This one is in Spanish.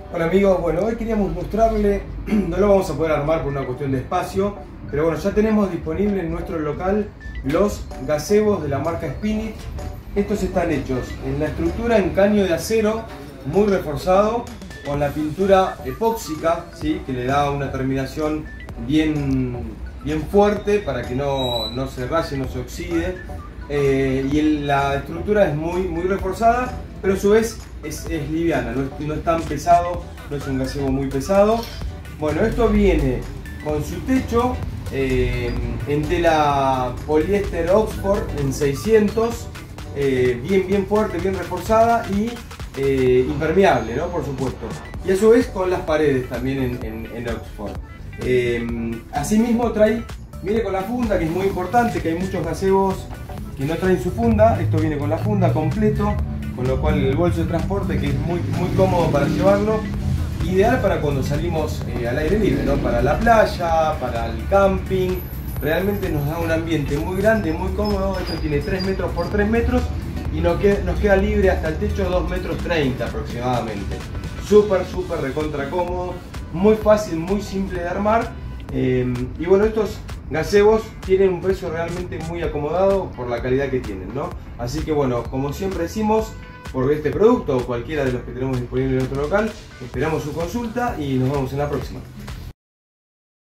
Hola amigos, bueno, hoy queríamos mostrarle, no lo vamos a poder armar por una cuestión de espacio, pero bueno, ya tenemos disponible en nuestro local los gazebos de la marca Spinit. Estos están hechos en la estructura en caño de acero, muy reforzado, con la pintura epóxica, ¿sí? Que le da una terminación bien fuerte para que no se raye, no se oxide. La estructura es muy reforzada, pero a su vez es liviana, no es tan pesado, no es un gazebo muy pesado. Bueno, esto viene con su techo en tela poliéster Oxford en 600, bien fuerte, bien reforzada y impermeable, ¿no? Por supuesto. Y a su vez con las paredes también en Oxford. Asimismo viene con la funda, que es muy importante, que hay muchos gazebos que no traen su funda. Esto viene con la funda completo, con lo cual el bolso de transporte, que es muy cómodo para llevarlo, ideal para cuando salimos al aire libre, ¿no? Para la playa, para el camping. Realmente nos da un ambiente muy grande, muy cómodo. Esto tiene 3 metros por 3 metros y nos queda libre hasta el techo 2,30 metros aproximadamente. Súper recontra cómodo, muy fácil, muy simple de armar. Y bueno, estos gazebos tienen un precio realmente muy acomodado por la calidad que tienen, ¿no? Así que bueno, como siempre decimos, por este producto o cualquiera de los que tenemos disponible en nuestro local, esperamos su consulta y nos vemos en la próxima.